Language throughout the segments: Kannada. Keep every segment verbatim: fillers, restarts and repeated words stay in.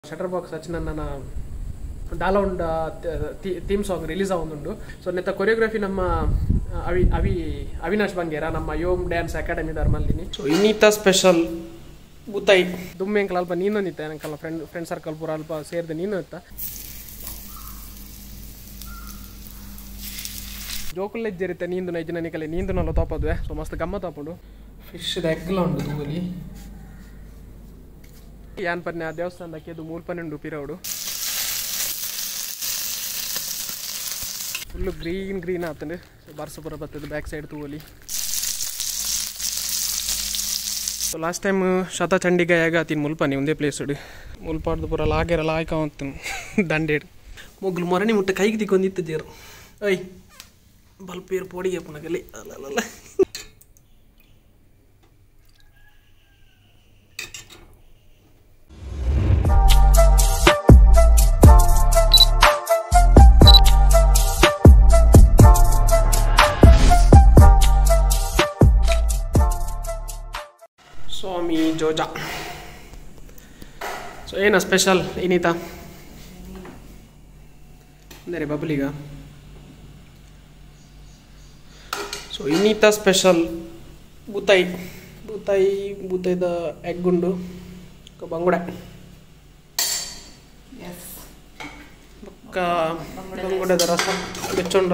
ಶಟರ್ ಬಾಕ್ಸ್ ಹಚ್ಚಿ ನನ್ನ ಡಾಲೌಂಡ್ ಥೀಮ್ ಸಾಂಗ್ ರಿಲೀಸ್ ಆಗುಂಡು. ಸೊ ನೆತ್ತ ಕೊರಿಯೋಗ್ರಫಿ ನಮ್ಮ ಅವಿ ಅವಿ ಅವಿನಾಶ್ ಬಂಗೇರ ನಮ್ಮ ಯೋಮ್ ಡ್ಯಾನ್ಸ್ ಅಕಾಡೆಮಿ ಧರ್ಮಲ್ಲಿನಿ. ಸೊ ಇನ್ನಿತ ಸ್ಪೆಷಲ್ ಬುತ್ತಾಯಿ ದುಮ್ಮೆ ಅಂಕಲ್ ಅಲ್ಪ ನೀನು ನಿತ್ತ ಅಂಕಲ್ ಫ್ರೆಂಡ್ ಫ್ರೆಂಡ್ ಸರ್ಕಲ್ ಪೂರ ಅಲ್ಪ ಸೇರಿದೆ ನೀನು ಇತ್ತ ಜೋಕುಲ್ಲ ಇಜ್ಜಿರುತ್ತೆ ನೀಂದು ನೈಜು ನನಕಲೆ ನೀಂದು ನಲ್ಲ ತೋಪದ್ವೆ. ಸೊ ಮಸ್ತ್ ಗಮ್ಮತ್ ಆಪುಂಡು. ಫಿಶ್ ಎಗ್ಲ ಉಂಡು ತೂವಲಿ ಯಾನ್ ಪನ್ನೆ ಆ ದೇವಸ್ಥಾನದಕ್ಕೆ ಅದು ಮೂರು ಪನ್ನೆ ಉಂಡು ಪಿರೌಡು ಫುಲ್ಲು ಗ್ರೀನ್ ಗ್ರೀನ್ ಆತಂಡು. ಸೊ ಬರ್ಸ ಪುರ ಬರ್ತದೆ ಬ್ಯಾಕ್ ಸೈಡ್ ತೂವಲಿ. ಸೊ ಲಾಸ್ಟ್ ಟೈಮ್ ಶತ ಚಂಡಿಗಾಯಾಗ ಆತೀನಿ ಮುಲ್ಪನಿ ಒಂದೇ ಪ್ಲೇಸ್ ಇಡು ಮುಲ್ಪಾಡ್ದು ಪೂರ ಲಾಗೆರ ಲಾಯ್ಕ ಅಂತೀನಿ ದಂಡೇಡು ಮೊಗ್ಲು ಮೊರಣಿ ಮುಟ್ಟ ಕೈಗೆ ತಿಕ್ಕೊಂದಿತ್ತು ಜೇರು ಐ ಬಲ್ಪೇರು ಪೋಡಿಗೆ ಪುನಗಲಿ ಅಲ್ಲ ಸ್ವಾಮಿ ಜೋಜಾ. ಸೊ ಏನ ಸ್ಪೆಷಲ್ ಇನ್ನೀತ ಅಂದರೆ ಬಬ್ಲಿಗ. ಸೊ ಇನ್ನೀತ ಸ್ಪೆಷಲ್ ಬೂತಾಯಿ ಬೂತಾಯಿ ಬೂತಾಯಿದ ಎಗ್ ಉಂಡು ಬಂಗುಡೆ ಬೊಕ್ಕ ಬಂಗುಡೆದ ರಸ ಬೆಚ್ಚುಂಡು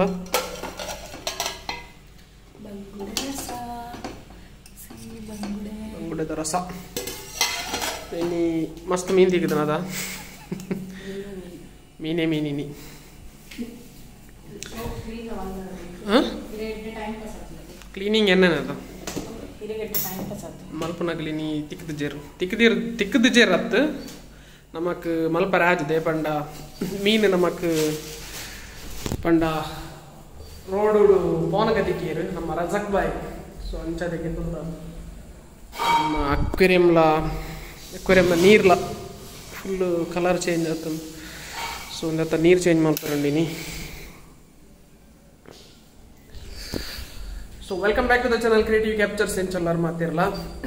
ಬಂಗುಡೆದ ರಸ ಇನ್ನು ಮಸ್ತ್ ಮೀನು ತೆಗೆದನದ ಮೀನೇ ಮೀನಿನಿ ಹಾಂ ಕ್ಲೀನಿಂಗ್ ಏನೇನದ ಮಲ್ಪನ ಕ್ಲೀನಿ ತಿಕ್ಕದ ಜೇರು ತಿಕ್ಕದಿರ್ ತಿಕ್ಕದ ಜೇರು ಅತ್ತು ನಮಕ್ ಮಲ್ಪ ರಾಜದೆ ಪಂಡ ಮೀನು ನಮಕ್ ಪಂಡ ರೋಡು ಪೋನಗ ತಿಕ್ಕೀರು ನಮ್ಮ ರಜಕ್ ಬಾಯ್. ಸೊ ಅಂಚದಕ್ಕೆ ತುಂಬ ನಮ್ಮ ಅಕ್ವೇರಿಯಂಲ ಅಕ್ವೇರಿಯಂನ ನೀರ್ಲ ಫುಲ್ಲು ಕಲರ್ ಚೇಂಜ್ ಆಗ್ತದೆ. ಸೊ ಒಂದತ್ತ ನೀರು ಚೇಂಜ್ ಮಾಡ್ತಾರಂಡಿನಿ. So welcome back to the channel creative captures ಏನು ಚಲ್ಲರ್ ಮಾತಿರಲ್ಲ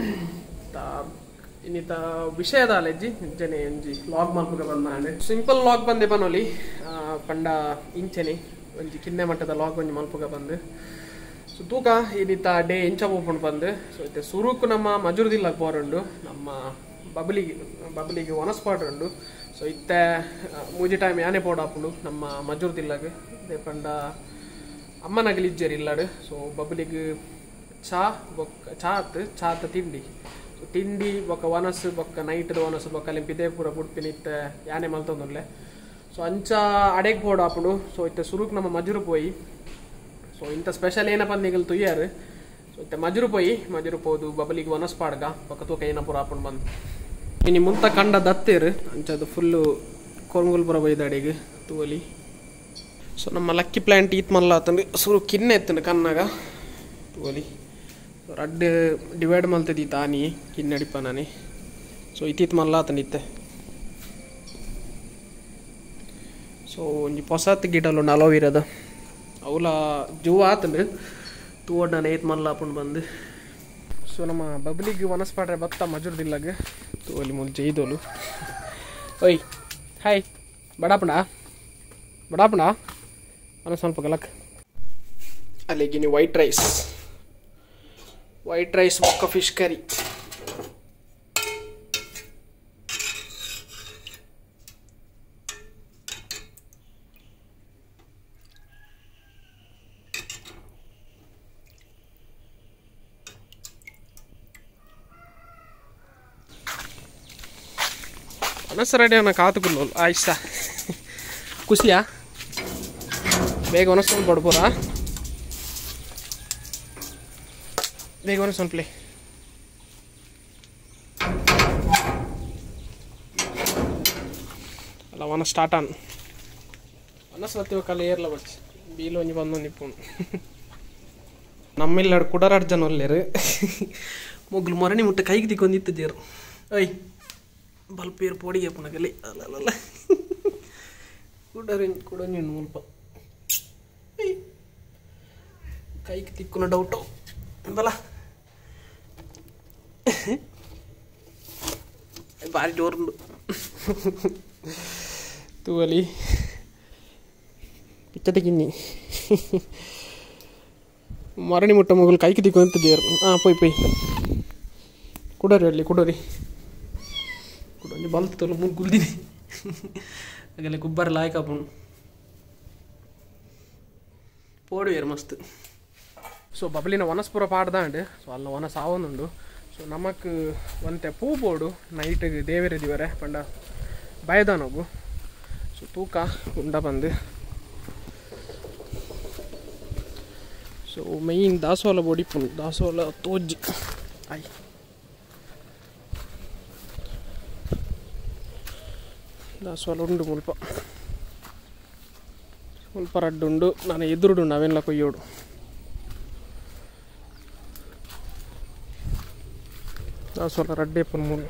ಇನ್ನಿತ ವಿಷಯದ ಅಲೆಜ್ಜಿ ಜನೆ ಒಂಜಿ ಲಾಗ್ ಮಲ್ಪುಗ ಬಂದ ಸಿಂಪಲ್ ಲಾಗ್ ಬಂದೆ ಬನೋಲಿ ಪಂಡ ಇಂಚೆನೆ ಒಂಜಿ ಕಿನ್ನೆ ಮಟ್ಟದ ಲಾಗ್ ಒಂಜಿ ಮಲ್ಪುಗ ಬಂದು. ಸೊ ತೂಕ ಇನ್ನಿತ ಡೇ ಇಂಚ ಹೋಗ್ಕೊಂಡು ಬಂದು. ಸೊ ಇತ್ತೆ ಸುರುಕು ನಮ್ಮ ಮಜುರ್ದಿಲ್ಲಾಗ ಬೋರುಂಡು ನಮ್ಮ ಬಬಲಿಗೆ ಬಬಲಿಗೆ ಒನ ಸ್ಪಾಟ್ ಉಂಡು. ಸೊ ಇತ್ತೆ ಮೂಜಿ ಟೈಮ್ ಯಾನೆ ಪೋಡಾಪುಂಡು ನಮ್ಮ ಮಜುರ್ದಿಲ್ಲಾಗ ಇದೇ ಪಂಡ ಅಮ್ಮನಾಗಲಿ ಇಜ್ಜೇರಿ ಇಲ್ಲಾಡು. ಸೊ ಬಬಲಿಗೆ ಚಾ ಬೊಕ್ಕ ಚಾ ಆತು ಚಾ ಆತ ತಿಂಡಿ. ಸೊ ತಿಂಡಿ ಬೊಕ್ಕ ಒನಸು ಬೊಕ್ಕ ನೈಟ್ದ ಒನಸು ಬೊಕ್ಕ ಅಲ್ಲಿ ಪಿದೇ ಪೂರ ಬುಡ್ಪಿನ ಇತ್ತೆ ಯಾನೆ ಮಲ್ತೊಂದುಲ್ಲೆ. ಸೊ ಅಂಚ ಅಡೆಗೆ ಪೋಡಾಪುಂಡು. ಸೊ ಇತ್ತೆ ಸುರುಕು ನಮ್ಮ ಮಜುರು ಪೋಯಿ. ಸೊ ಇಂಥ ಸ್ಪೆಷಲ್ ಏನಪ್ಪ ಅಂದಿಗಲ್ ತುಯ್ಯಾರು. ಸೊ ಇತ್ತೆ ಮಜುರು ಪೋಯಿ ಮಜುರು ಪೋದು ಬಬಲಿಗೆ ಒನಸ್ ಪಾಡ್ಗ ಪಕ್ಕ ತೂಕ ಏನ ಪೂರ ಹಾಕೊಂಡು ಬಂದು ಇನ್ನು ಮುಂತ ಕಂಡ ದತ್ತೇರು ಅಂಚದು ಫುಲ್ಲು ಕೊರಂಗುಲ್ಪುರ ಬೈದ ಅಡಿಗೆ ತೂವಲಿ. ಸೊ ನಮ್ಮ ಲಕ್ಕಿ ಪ್ಲ್ಯಾಂಟ್ ಈತ್ ಮಲ್ಲ ಆತಂದು ಸುರು ಕಿನ್ನೆ ಎತ್ತಂಡು ಕನ್ನಾಗ ತೂವಲಿ. ಸೊ ರಡ್ಡು ಡಿವೈಡ್ ಮಲ್ತದಿ ತಾನಿ ಕಿನ್ನೆ ಅಡಿಪ ನಾನಿ. ಸೊ ಇತ್ತೀತ್ ಮಲ್ಲ ಆತಂದು ಇತ್ತೆ. ಸೊ ಒಂಜಿ ಹೊಸತ್ ಗಿಡಲು ಅಲೋವಿರದ ಅವಲ ಜೂ ಆತಂಡು ತೂವಡ್ ನಾನು ಏತ್ ಮಲ್ಲ ಹಾಕೊಂಡು ಬಂದು. ಸೊ ನಮ್ಮ ಬಬ್ಲಿಗೆ ಒನಸ್ಪಾಡ್ರೆ ಭತ್ತ ಮಜುರ್ದಿಲ್ಲಾಗ ತೂವಲಿ ಮುಲ್ ಜೈದೋಲು ಓಯ್ ಹಾಯ್ ಬಡಾಪುಂಡ ಬಡಾಪುಂಡ ಅನ್ನ ಸ್ವಲ್ಪ ಗಲಕ್ ಅಲ್ಲಿಗಿನಿ ವೈಟ್ ರೈಸ್ ವೈಟ್ ರೈಸ್ ಬೊಕ್ಕ ಫಿಶ್ ಕರಿ. ಒನಸರಡೆ ಅವನ ಕಾತುಕೊಂಡು ಆಯ್ತಾ ಖುಷಿಯಾ ಬೇಗ ಒನಸ್ಕೊಂಡು ಪಡ್ಬೋರ ಬೇಗ ಒನಸ್ಕೊಂಡು ಪ್ಲೇ ಅಲ್ಲ ಒನ ಸ್ಟಾರ್ಟ್ ಆನ್ ಒನಸ್ಲತ್ತೀವ ಕಲೆ ಏರ್ಲ ಬಚ್ಚಿ ಬೀಲು ಒಂಜಿ ಬಂದು ನಿಪ್ಪುಣು ನಮ್ಮಿಲ್ಲಾಡು ಕುಡರಾಡು ಜನ ಒಲ್ಲೇರು ಮೊಗ್ಲು ಮೊರಣಿ ಮುಟ್ಟ ಕೈಗೆ ತಿಕ್ಕೊಂದಿತ್ತು ಜೇರು ಐ ಬಲ್ಪೇರು ಪೋಡಿಗೆ ಪುನಗಲಿ ಅಲ್ಲ ಕುಡರಿ ಕುಡನಿ ಮುಲ್ಪ ಕೈಗೆ ತಿಕ್ಕುನ ಡೌಟು ಬಲ ಭಾರಿ ಜೋರುಂಡು. ತೂವಲಿ ಪಿಚ್ಚತೆ ಕಿನ್ನಿ ಮರಣಿ ಮುಟ್ಟ ಮಗಲು ಕೈಕಿ ತಿಕ್ಕೊಂತಿದ್ದೀರು. ಹಾಂ ಪೊಯ್ ಪೊಯ್ ಕುಡೋರಿ ಅಲ್ಲಿ ಕುಡೋರಿ ಕುಡೋಂಜಿ ಬಲ್ತಲ್ಲ ಮೂರು ಗುಲ್ದಿನಿ ಹಾಗೆಲ್ಲ ಗುಬ್ಬರ ಲಾಯ್ಕಾಪುಣು ಪೋಡುವೇರು ಮಸ್ತ್. ಸೊ ಬಬಲಿನ ವನಸ್ಪುರ ಪಾಡ್ದಾಂಡು ಸೊ ಅಲ್ಲ ವನ ಸಾವೊಂದುಂಡು. ಸೊ ನಮಕ್ ಒಂತೆ ಪೂ ಬೋಡು ನೈಟ್ ದೇವರಿದಿವರೆ ಪಂಡ ಬಯದಾನೊಬ್ಬು. ಸೊ ತೂಕ ಉಂಡ ಬಂದು ಸೊ ಮೈನ್ ದಾಸವಾಳ ಬೋಡಿಪ್ಪುಂಡು ದಾಸವಾಳ ತೋಜ್ ಆಯ್ ದಾಸವಾಳ ಉಂಡು ಮುಲ್ಪ ಮುಲ್ಪ ರಡ್ಡುಂಡು ನಾನು ಎದುರುಡು ನಾವೆಲ್ಲ ಕೊಯ್ಯೋಡು. ದಾಸವಾಳ ರಡ್ಡೆ ಪುನ್ ಮೂಲು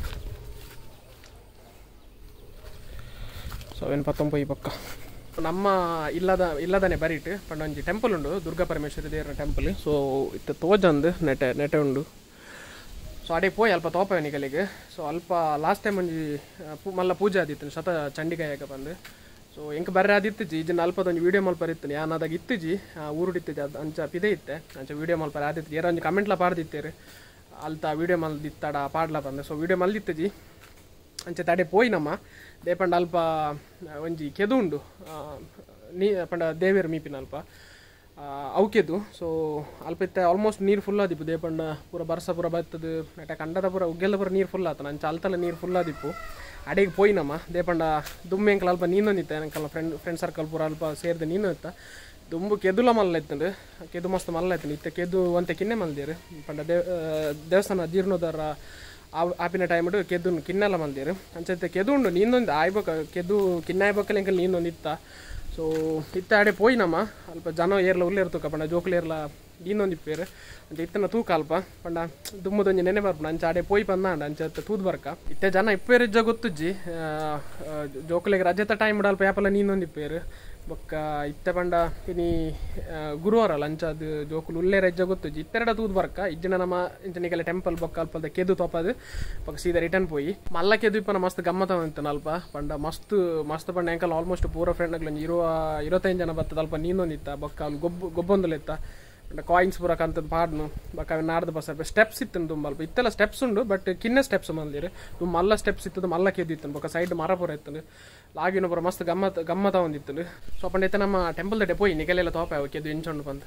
ಸಾವಿನ ಪತ್ತೊಂಬೈ ಪಕ್ಕ ನಮ್ಮ ಇಲ್ಲದ ಇಲ್ಲದನೆ ಬರೀಟ್ ಪಂಡ ಒಂಜಿ ಟೆಂಪಲ್ ಉಂಡು ದುರ್ಗಾ ಪರಮೇಶ್ವರಿ ದೇವರ ಟೆಂಪಲ್. ಸೊ ಇತ್ತ ತೋಜಂದು ನೆಟೆ ನೆಟೆ ಉಂಡು. ಸೊ ಅಡೆ ಪೋಯ್ ಅಲ್ಪ ತೋಪವೆ ನಿಗಲಿಗೆ. ಸೊ ಅಲ್ಪ ಲಾಸ್ಟ್ ಟೈಮ್ ಒಂಜಿ ಪೂ ಮಲ್ಲ ಪೂಜೆ ಆದಿತ್ತು ಶತ ಚಂಡಿಕಾಯಕ ಬಂದು. ಸೊ ಎಂಕ್ ಬರ್ರೆ ಆದಿತ್ತಜಿ ಇದನ್ನ ಅಲ್ಪದೊಂದು ವೀಡಿಯೋ ಮಲ್ಪರ್ ಇತ್ತು ಯಾನ್ ಅದಾಗ ಇತ್ತಜಿ ಊರುಡಿತ್ತಜಿ ಅದು ಅಂಚ ಪಿದೆ ಇತ್ತೆ ಅಂಚ ವೀಡಿಯೋ ಮಲ್ಪರ್ ಆದಿತ್ತು ಏರೋ ಒಂಜಿ ಕಮೆಂಟ್ಲ ಪಾಡ್ದಿತ್ತೇರು ಅಲ್ತ ವೀಡಿಯೋ ಮಲ್ದಿತ್ತಾಡ ಪಾಡ್ಲ ಬಂದೆ. ಸೊ ವೀಡಿಯೋ ಮಲ್ದಿತ್ತಜಿ ಅಂಚೆ ತಡೆ ಪೋಯ್ ನಮ್ಮ ದೇಪಂಡ ಅಲ್ಪ ಒಂಜಿ ಕೆದು ಉಂಡು ನೀ ಪಂಡ ದೇವೇರು ಮೀಪಿನ ಅಲ್ಪ ಅವಕೆದು. ಸೊ ಅಲ್ಪ ಇತ್ತೆ ಆಲ್ಮೋಸ್ಟ್ ನೀರು ಫುಲ್ ಆದಿಪ್ಪು ದೇಪಂಡ ಪೂರ ಬರ್ಸ ಪೂರ ಬತ್ತದು ನೆಟ ಕಂಡದ ಪೂರ ಉಗ್ಗೆಲ್ಲ ಪೂರ ನೀರು ಫುಲ್ ಆತ ಅಂಚ ಅಲ್ತಲ್ಲ ನೀರು ಫುಲ್ ಆದಿಪ್ಪು ಅಡೆಗೆ ಪೋಯ್ ನಮ್ಮ ದೇಪಂಡ ದುಮ್ಮೆ ಅಂಕಲ್ ಅಲ್ಪ ನೀನೊಂದಿತ್ತೆ ಅಂಕಲ್ ಫ್ರೆಂಡ್ ಫ್ರೆಂಡ್ ಸರ್ಕಲ್ ಪೂರ ಅಲ್ಪ ಸೇರಿದೆ ನೀನು ಇತ್ತ ದುಂಬು ಕೆದುಲ ಮಲ್ಲ ಇತ್ತಂಡು ಕೆದು ಮಸ್ತ್ ಮಲ್ಲ ಇತ್ತು ಇತ್ತೆ ಕೆದು ಒಂತೆ ಕಿನ್ನೆ ಮಲ್ದಿರು ಪಂಡ ದೇವ್ ದೇವಸ್ಥಾನ ಜೀರ್ಣೋದ್ಧಾರ ಆಪಿನ ಟೈಮ್ಡು ಕೆದು ಕಿನ್ನೆಲ್ಲ ಮಲ್ದಿರು ಅಂಚೈತೆ ಕೆದು ಉಂಡು ನೀನೊಂದು ಆಯ್ಬೇಕ ಕೆದು ಕಿನ್ನ ಆಯ್ಬೇಕಲ್ಲ ಎಂಕಲ್ ನೀನೊಂದು ಇತ್ತ. ಸೊ ಇತ್ತ ಆಡೆ ಪೋಯ್ ನಮ್ಮ ಅಲ್ಪ ಜನ ಏರ್ಲ ಉಲ್ಲೇರು ತೂಕ ಪಂಡ ಜೋಕ್ಲೇರ್ಲ ನೀನೊಂದು ಇಪ್ಪೇರು ಅಂಚ ಇತ್ತನ ತೂಕ ಅಲ್ಪ ಪಂಡ ದುಮ್ಮದೊಂಜಿ ನೆನೆ ಬರ್ಪುಂಡು ಅಂಚ ಆಡೆ ಪೋಯ್ ಪಂದಾಂಡ ಅಂಚ ತೂದ್ ಬರ್ಕ ಇತ್ತೆ ಜನ ಇಪ್ಪೇರು ಇಜ್ಜ ಗೊತ್ತುಜ್ಜಿ ಜೋಕ್ಲೆಗೆ ರಜೆತ ಟೈಮ್ ಅಲ್ಪ ಯಾಪಲ್ಲ ನೀನೊಂದು ಇಪ್ಪೇರು ಬೊಕ್ಕ ಇತ್ತೆ ಪಂಡ ಇನಿ ಗುರುವಾರ ಅಲ್ಲ ಅಂಚ ಅದು ಜೋಕುಲು ಉಲ್ಲೇರ ಇಜ್ಜ ಗೊತ್ತುಜ್ಜಿ ಇತ್ತೆರಡ ತೂದ್ ಬರ್ಕ ಇಜ್ಜಿನ ನಮ್ಮ ಇಂಚನಿಗೆಲ್ಲ ಟೆಂಪಲ್ ಬೊಕ್ಕ ಅಲ್ಪದ ಕೆದು ತೋಪದು ಬೊಕ್ಕ ಸೀದಾ ರಿಟರ್ನ್ ಪೋಯಿ ಮಲ್ಲ ಕೆದು ಇಪ್ಪನ ಮಸ್ತ್ ಗಮ್ಮತ ಅಂತಾನ ಅಲ್ಪ ಪಂಡ ಮಸ್ತ್ ಮಸ್ತ್ ಪಂಡ ಎಂಕಲ್ ಆಲ್ಮೋಸ್ಟ್ ಪೂರ ಫ್ರೆಂಡ್ಗಳು ಇರುವ ಇರುವತ್ತೈದು ಜನ ಬರ್ತದ ಅಲ್ಪ ನೀನೊಂದಿತ್ತ ಬೊಕ್ಕ ಅಲ್ಲಿ ಗೊಬ್ಬ ಗೊಬ್ಬೊಂದಲಿತ್ತ ಪಂಡ ಕಾಯಿನ್ಸ್ ಪೂರ ಕಂತದ್ದು ಪಾಡ್ನು ಬೊಕ್ಕ ಅವ್ ನಾಡ್ದು ಬಸ್ ಸ್ಟೆಪ್ಸ್ ಇತ್ತು ತುಂಬ ಅಲ್ಪ ಇತ್ತೆಲ್ಲ ಸ್ಟೆಪ್ಸ್ ಉಂಡು ಬಟ್ ಕಿನ್ನೆ ಸ್ಟೆಪ್ಸ್ ಮಂದಿರು ತುಂಬ ಮಲ್ಲ ಸ್ಟೆಪ್ಸ್ ಇತ್ತದು ಮಲ್ಲ ಕೆದು ಇತ್ತು ಬೊಕ್ಕ ಸೈಡ್ ಮರ ಪೂರ ಇತ್ತು ಲಾಗಿನ ಪೂರ ಮಸ್ತ್ ಗಮ್ಮತ್ ಗಮ್ಮತ ಒಂದಿತ್ತು. ಸೊ ಪಂಡ ಇತ್ತ ನಮ್ಮ ಟೆಂಪಲ್ ದಡೆ ಪೋಯಿ ನಿಗಲೆಲ್ಲ ತೋಪ ಅವು ಕೆದು ಇಂಚೊಂಡು ಬಂದು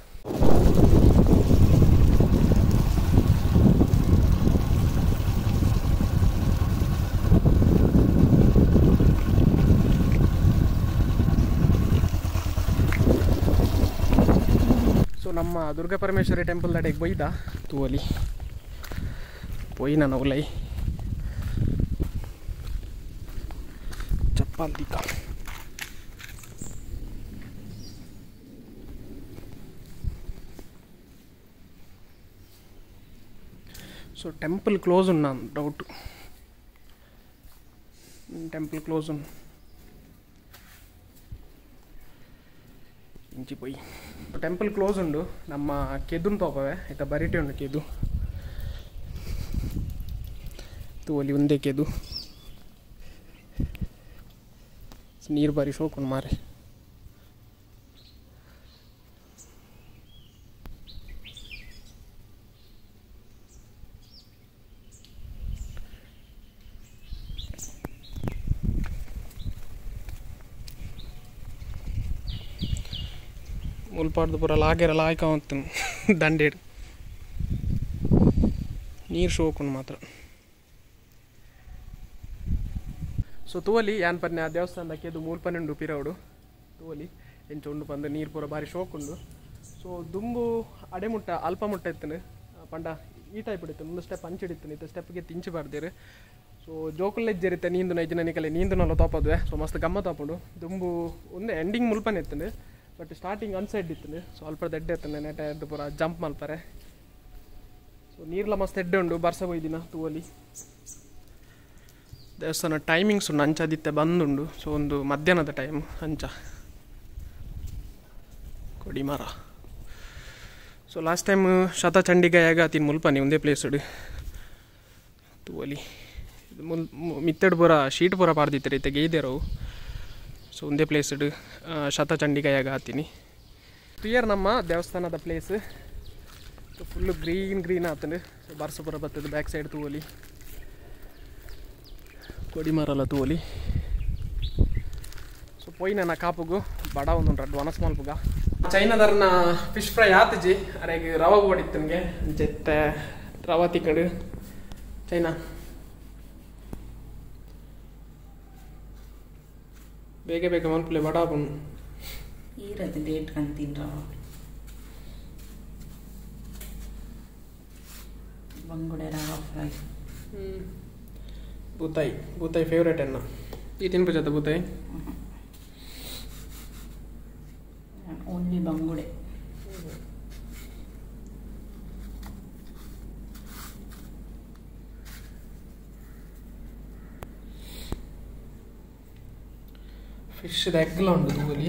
ನಮ್ಮ ದುರ್ಗಾ ಪರಮೇಶ್ವರಿ ಟೆಂಪಲ್ ದಡೆಗೆ ಬೈದ ತೂವಲಿ ಪೋಯಿ ನಾನು ಉಲೈ ಚಪ್ಪಲ್ ದಿಕ್ಕ. ಸೊ ಟೆಂಪಲ್ ಕ್ಲೋಸ್ ಉಂಡು ನಾನು ಡೌಟ್ ಟೆಂಪಲ್ ಕ್ಲೋಸ್ ಉಂಡು ಇಂಚಿ ಪೋಯಿ ಟೆಂಪಲ್ ಕ್ಲೋಸ್ ಉಂಡು ನಮ್ಮ ಕೆದುನ್ ತೋಪವೆ ಆಯ್ತಾ ಬರಿಟೆ ಉಂಡು ಕೆದು ತೂವಲಿ ಒಂದೇ ಕೆದು ನೀರು ಬಾರಿ ಶೋಕೊಂಡು ಮಾರೆ ಮುಲ್ಪಾಡ್ದು ಪೂರ ಲಾಗೆರ ಲಾಯ್ಕ ಹೊತ್ತು ದಂಡೇಡು ನೀರು ಶೋಕೊಂಡು ಮಾತ್ರ. ಸೊ ತೂವಲಿ ಯಾನ್ ಪನ್ನೆ ಆ ದೇವಸ್ಥಾನದಕ್ಕೆ ಅದು ಮೂರು ಪನ್ನೆಂಡು ಪಿರವಡು ತೂವಲಿ ಎಂಚು ಉಂಡು ಬಂದು ನೀರು ಪೂರ ಬಾರಿ ಶೋಕುಂಡು. ಸೊ ದುಂಬು ಅಡೆಮುಟ್ಟ ಅಲ್ಪ ಮುಟ್ಟ ಇತ್ತನು ಪಂಡ ಈ ಟೈಪ್ ಇಡಿತ್ತು ಒಂದು ಸ್ಟೆಪ್ ಹಂಚಿಡಿತ್ತು ಇತ್ತು ಸ್ಟೆಪ್ಗೆ ತಿಂಚಿ ಬಾರ್ದಿರು. ಸೊ ಜೋಕುಲ್ಲ ಇಜ್ಜರಿತ್ತೆ ನೀಂದು ನೈಜು ನನಗೆ ನೀಂದುನಲ್ಲ ತೋಪದ್ವೆ. ಸೊ ಮಸ್ತ್ ಗಮ್ಮ ತೋಪುಂಡು ದುಂಬು ಒಂದು ಎಂಡಿಂಗ್ ಮುಲ್ಪನೆ ಇತ್ತನು ಬಟ್ ಸ್ಟಾರ್ಟಿಂಗ್ ಅನ್ಸೈಡ್ ಇತ್ತು ಸ್ವಲ್ಪ ದಡ್ಡೆ ಇತ್ತು ನೆಟ ಎದ್ದು ಪೂರ ಜಂಪ್ ಮಲ್ಪರೆ. ಸೊ ನೀರ್ಲ ಮಸ್ತ್ ಎಡ್ಡೆ ಉಂಡು ಬರ್ಸ ಬೈದಿನ ತೂವಲಿ ದೇವಸ್ಥಾನ ಟೈಮಿಂಗ್ಸ್ ಉಂಡು ಅಂಚದಿತ್ತೆ ಬಂದುಂಡು. ಸೊ ಒಂದು ಮಧ್ಯಾಹ್ನದ ಟೈಮ್ ಅಂಚ ಕೊಡಿ ಮರ. ಸೊ ಲಾಸ್ಟ್ ಟೈಮ್ ಶತ ಚಂಡಿಗಾಯಾಗ ತಿನ್ ಮುಲ್ಪನಿ ಒಂದೇ ಪ್ಲೇಸ್ ಉಡು ತೂವಲಿ ಮಿತ್ತೆಡ್ ಪೂರ ಶೀಟ್ ಪೂರ ಪಾರ್ದಿತ್ತು ರೀತಿ ಗೇಯ್ದೇರವು ಸೊ ಒಂದೇ ಪ್ಲೇಸ್ ಇಡು ಶತಚಂಡಿಕಾಯಾಗ ಹಾತೀನಿ ಕ್ಲಿಯರ್ ನಮ್ಮ ದೇವಸ್ಥಾನದ place so full green green ಆತಂಡು ಸೊ ಬರ್ಸ ಪೂರ ಬರ್ತದೆ ಬ್ಯಾಕ್ ಸೈಡ್ ತೂವಲಿ ಕೊಡಿ ಮರಲ್ಲ ತೂವಲಿ ಸೊ ಪೋಯಿ ನನ್ನ ಕಾಪುಗು ಬಡ ಒಂದು ರಡ್ಡು ವನಸ್ ಮಲ್ಪುಗ ಚೈನಾದರ್ನ ಫಿಶ್ ಫ್ರೈ ಆತಜಿ ಅರೆಗೆ ರವ ಓಡಿತ್ತು ನನಗೆ ಜೆತ್ತೆ ರವ ತಿಕ್ಕಡು ಚೈನಾ ಬೇಗ ಬೇಗ ಮಲ್ಪಲೆ ಬಡ ಬಣ್ಣು ಈರದು ಡೇಟ್ ಕಂತಿನ್ರ ಬಂಗುಡೆ ರವಾ ಫ್ರೈ ಬೂತಾಯಿ ಬೂತಾಯಿ ಫೇವ್ರೇಟ್ ಎನ್ನ ಈ ತಿನ್ಪುಜದ ಬೂತಾಯಿ ಓನ್ಲಿ ಬಂಗುಡೆ ಫಿಶ್ ಎಗ್ಲ ಉಂಟು ತೂಗಲಿ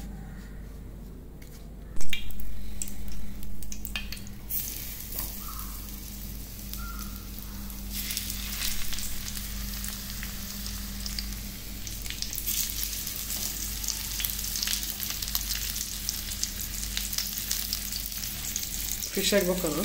ಫಿಶ್ ಆಗ್ಬೇಕಲ್ಲ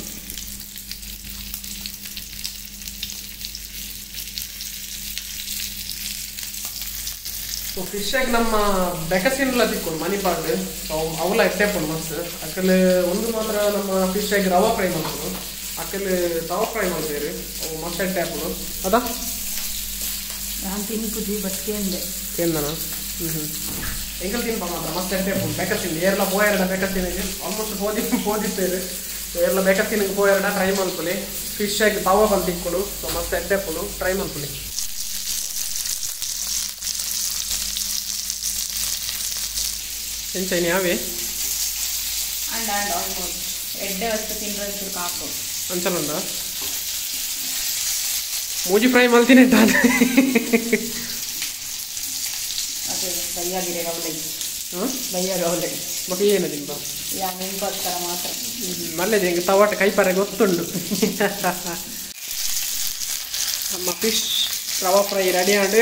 ಸೊ ಫಿಶಾಗಿ ನಮ್ಮ ಬೆಕಸಿನ್ಲ ತಿಕ್ಕೊಂಡು ಮನಿ ಪಾರ್ಡ್ ಅವಲ ಎಟ್ಟೆಪ್ಪು ಮಸ್ತ್ ಅಕ್ಕಲ್ಲಿ ಒಂದು ಮಾತ್ರ ನಮ್ಮ ಫಿಶಾಗಿ ರವಾ ಫ್ರೈ ಮಾಡ್ಕೊಂಡು ಅಕ್ಕಲ್ಲಿ ತವಾ ಫ್ರೈ ಮಾಡ್ತೀರಿ ಅವು ಮಸ್ತ್ ಎಟ್ಟೆಪ್ಪು ಅದಾ ನಾನು ತಿನ್ಪುಜಿ ಬಟ್ ಕೇಂದೆ ಕೇಂದನ ಹ್ಞೂ ಹ್ಞೂ ಎಂಕಲ್ ತಿನ್ಪ ಮಾತ್ರ ಮಸ್ತ್ ಎಟ್ಟೆಪ್ಪು ಬೆಕಸಿನ್ ಏರ್ಲ ಪೋಯರಡ ಬೆಕಸಿನಿಗೆ ಆಲ್ಮೋಸ್ಟ್ ಪೋದಿ ಪೋದಿತ್ತೇರಿ ಸೊ ಏರ್ಲ ಬೆಕಸಿನಿಗೆ ಪೋಯರಡ ಟ್ರೈ ಮಾಡ್ಕೊಳ್ಳಿ ಫಿಶಾಗಿ ತವಾ ಬಂದು ತಿಕ್ಕೊಂಡು ಸೊ ಮಸ್ತ್ ಎಟ್ಟೆಪ್ಪು ಟ್ರೈ ಮಾಡ್ಕೊಳ್ಳಿ ಎಂಚೈನಿ ಯಾವೇ ಅಂಡ್ ಅಂಡ್ ಆಲ್ಮೋಸ್ಟ್ ಎಡ್ಡೆ ವಸ್ತು ತಿನ್ರಂಚೂರು ಕಾಪು ಅಂಚಲುಂಡ ಮೂಜಿ ಫ್ರೈ ಮಲ್ತೀನಿ ಅದೇ ಬಯ್ಯಾಗಿರೆ ಗೌಲೈ ಬಯ್ಯ ಗೌಲೈ ಮಗ ಏನು ತಿಂಬ ಯಾ ನೆನಪಸ್ಕರ ಮಾತ್ರ ಮಲ್ಲೆ ಹಿಂಗೆ ತವಾಟ ಕೈಪರೆ ಗೊತ್ತುಂಡು ನಮ್ಮ ಫಿಶ್ ರವಾ ಫ್ರೈ ರೆಡಿ ಆಂಡು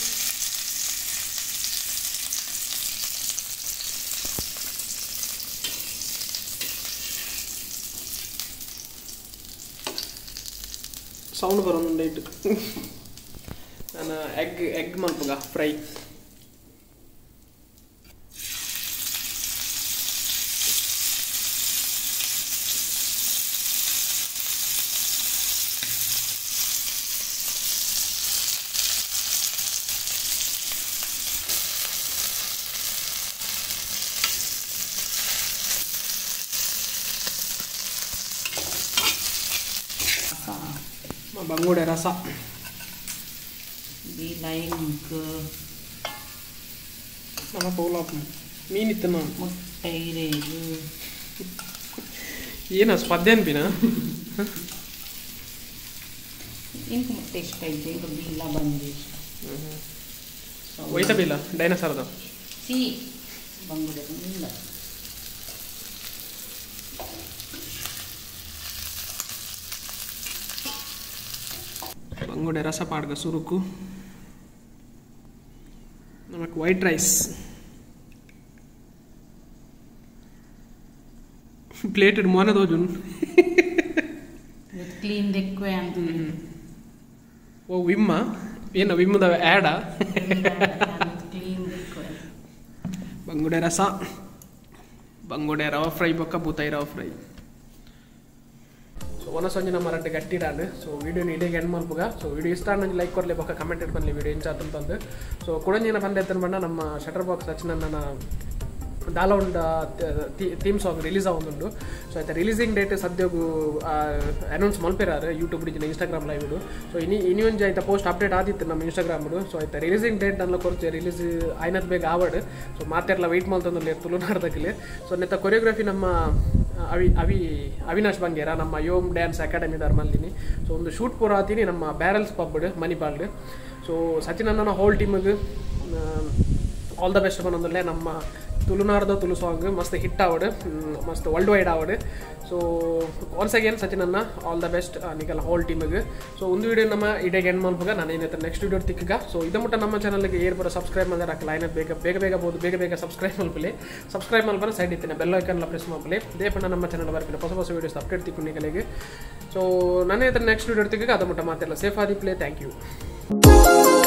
ಸೌಂಡ್ ಬರೋದು ಇಟ್ಟು ನಾನು ಎಗ್ ಎಗ್ ಮಲ್ಪುಗ ಫ್ರೈ ಬಂಗುಡೆ ರಸ ಬಿ ಲೈಕ್ ನಮ್ಮ ಪೌಲಾಪ್ ಮೀನಿತ್ತು ನಾನು ಮೊಟ್ಟೆ ಇರೇದು ಏನ ಸ್ಪದ್ಯ ಅನ್ಪಿನ ಇಂಕು ಮೊಟ್ಟೆ ಇಷ್ಟ ಇದ್ದೆ ಈಗ ಬೀಲ ಬಂದು ಒಯ್ತ ಬೀಲ ಡೈನೋಸಾರ್ದ ಸಿ ಬಂಗುಡೆ ಇಲ್ಲ ಬಂಗುಡೆ ರಸ ಪಾಡ್ಗ ಸುರುಕು ನಮಕ್ ವೈಟ್ ರೈಸ್ ಪ್ಲೇಟೆಡ್ ಮೊನೆ ದೋಜುನ್ ಕ್ಲೀನ್ ದೆಕ್ವೆ ಅಂತ ಓ ವಿಮ್ಮ ಏನು ವಿಮ್ಮದ ಆ್ಯಡ ಕ್ಲೀನ್ ದೆಕ್ವೆ ಬಂಗುಡೆ ರಸ ಬಂಗುಡೆ ರವಾ ಫ್ರೈ ಬೊಕ್ಕ ಬೂತಾಯಿ ರವಾ ಫ್ರೈ ಸೊ ಒನ ಸಂಜೆ ನಮ್ಮ ರಡ್ಡೆ ಗಟ್ಟಿಡಾಂಡು ಸೊ ವಿಡಿಯೋನ ಇಡೀಗೆ ಎಂಡ್ ಮಲ್ಪುಗ ಸೊ ವಿಡಿಯೋ ಇಷ್ಟ ಅನ್ನೋ ಲೈಕ್ ಕೊರಲಿ ಬೊಕ್ಕ ಕಮೆಂಟ್ ಇಟ್ಬನ್ನಿ ವಿಡಿಯೋ ಇಂಚಾತಂತಂದು ಸೊ ಕೊಡಂಜಿನ ಬಂದ ಎತ್ತನ ಬಣ್ಣ ನಮ್ಮ ಶಟರ್ ಬಾಕ್ಸ್ ಹಚ್ಚಿ ನನ್ನ ಡಾಲೌಂಡ್ ಥೀಮ್ ಸಾಂಗ್ ರಿಲೀಸ್ ಆಗುಂದುಂಡು ಸೊ ಆಯ್ತು ರಿಲೀಸಿಂಗ್ ಡೇಟ್ ಸದ್ಯಗೂ ಅನೌನ್ಸ್ ಮಲ್ಪಿರಾರು ಯೂಟ್ಯೂಬ್ ಇಡಿಜಿನ ಇನ್ಸ್ಟಾಗ್ರಾಮ್ ಲೈವ್ ಇಡು ಸೊ ಇನಿ ಇನಿ ಒಂಜಿ ಆಯ್ತಾ ಪೋಸ್ಟ್ ಅಪ್ಡೇಟ್ ಆದಿತ್ತು ನಮ್ಮ ಇನ್ಸ್ಟಾಗ್ರಾಮ್ಡು ಸೊ ಆಯ್ತಾ ರಿಲೀಸಿಂಗ್ ಡೇಟ್ ನನ್ನ ಕೊರ್ಚೆ ರಿಲೀಸ್ ಆಯ್ನದ್ ಬೇಗ ಆವಡ್ ಸೊ ಮಾತೆಲ್ಲ ವೆಯ್ಟ್ ಮಾಡ್ತಂದ್ರೆ ತುಳು ನಾಡ್ದಕ್ಕಿಲ್ಲ ಸೊ ನೆತ್ತ ಕೊರಿಯೋಗ್ರಫಿ ನಮ್ಮ ಅವಿ ಅವಿ ಅವಿನಾಶ್ ಬಂಗೇರ ನಮ್ಮ ಯೋಮ್ ಡ್ಯಾನ್ಸ್ ಅಕಾಡೆಮಿದಾರ್ ಮಲ್ಲಿನಿ ಸೊ ಒಂದು ಶೂಟ್ ಪೂರ ಆತೀನಿ ನಮ್ಮ ಬ್ಯಾರಲ್ಸ್ ಪಬ್ಡ್ ಮಣಿಪಾಲ್ಡ್ ಸೊ ಸಚಿನ್ ಅಣ್ಣನ ಹೋಲ್ ಟೀಮಿಗೆ ಆಲ್ ದ ಬೆಸ್ಟ್ ಬಂದೊಂದಲ್ಲೇ ನಮ್ಮ ತುಳುನಾಡ್ದ ತುಳು ಸಾಂಗ್ ಮಸ್ತ್ ಹಿಟ್ ಆವಡ್ ಮಸ್ತ್ ವರ್ಲ್ಡ್ ವೈಡ್ ಆವಡ್ ಸೊ ಒನ್ಸ್ ಅಗೇನ್ ಸಚಿನನ್ನ ಆಲ್ ದ ಬೆಸ್ಟ್ ನಿಗಲ್ಲ ಹೋಲ್ ಟೀಮಿಗೆ ಸೊ ಒಂದು ವಿಡಿಯೋ ನಮ್ಮ ಇಡೆಗೆ ಎಂಡ್ ಮಾಡ್ಬೇಕು ನಾನು ಏನೈತೆ ನೆಕ್ಸ್ಟ್ ವಿಡಿಯೋ ತಿಕ್ಕಗ ಸೊ ಇದು ಮುಟ್ಟ ನಮ್ಮ ಚಾನಲ್ಗೆ ಏರ್ ಬರೋ ಸಬ್ಸ್ಕ್ರೈಬ್ ಮಾಡಿದ್ರೆ ಹಾಕಲ್ಲ ಏನಾದ್ರು ಬೇಗ ಬೇಗ ಬೇಗ ಬೋದು ಬೇಗ ಬೇಗ ಸಬ್ಸ್ಕ್ರೈಬ್ ಮಲ್ಪಲೆ ಸಬ್ಸ್ಕ್ರೈಬ್ ಮಲ್ಪನ ಸೈಡ್ ಇತ್ತೇನೆ ಬೆಲ್ ಐಕನ್ ಪ್ರೆಸ್ ಮಲ್ಪಲೆ ಇದೇ ಪಣ್ಣ ನಮ್ಮ ಚಾನಲ್ ಬರ್ತೀನಿ ಹೊಸ ಹೊಸ ವೀಡಿಯೋಸ್ ಅಪ್ಡೇಟ್ ತಿಕ್ಕೊಂಡಿಗೆ ಸೊ ನಾನೇ ನೆಕ್ಸ್ಟ್ ವಿಡಿಯೋ ತಿಕ್ಕಗ ಅದು ಮುಟ್ಟ ಮಾತೆಲ್ಲ safe Adi play thank you